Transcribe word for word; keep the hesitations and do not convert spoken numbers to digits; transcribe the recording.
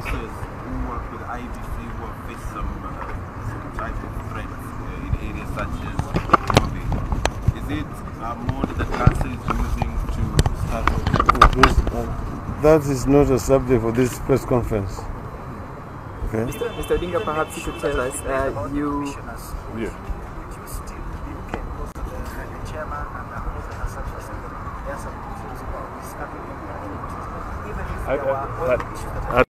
dancers who work with I E B C who have faced some, uh, some type of threats uh, in areas such as Kobe. Is it a mode that NASA is using to start off? This, uh, that is not a subject for this press conference. Okay. Mister Mister Odinga, perhaps you could tell us, uh, you... Yeah. I, I, I,